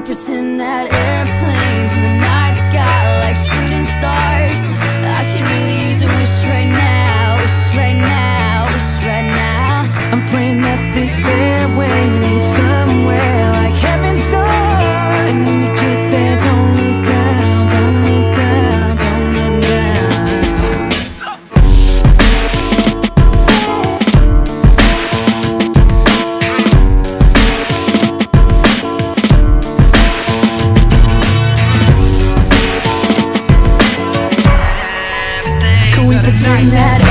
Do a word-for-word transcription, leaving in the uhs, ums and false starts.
pretend that airplanes in the night sky like shooting stars. I could really use a wish right now, wish right now, wish right now. I'm praying that this stairway leads somewhere like heaven's door. And when you get there, don't look down, don't look down, don't look down. Can we pretend that